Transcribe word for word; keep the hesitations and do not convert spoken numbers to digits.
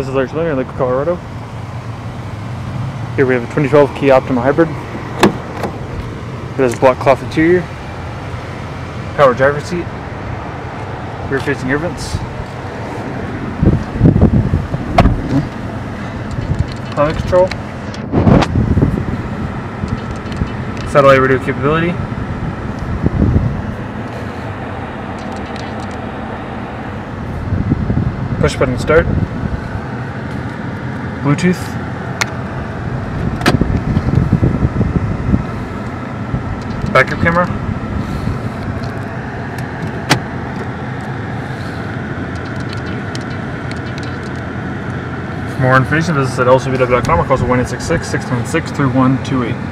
This is L H M in Lakewood, Colorado. Here we have a twenty twelve Kia Optima hybrid. It has black cloth interior, power driver's seat, rear facing air vents, climate control, satellite radio capability, push button start, Bluetooth, backup camera, for more information visit us at L C B W dot com or call us at one eight six six, six nine six, three one two eight.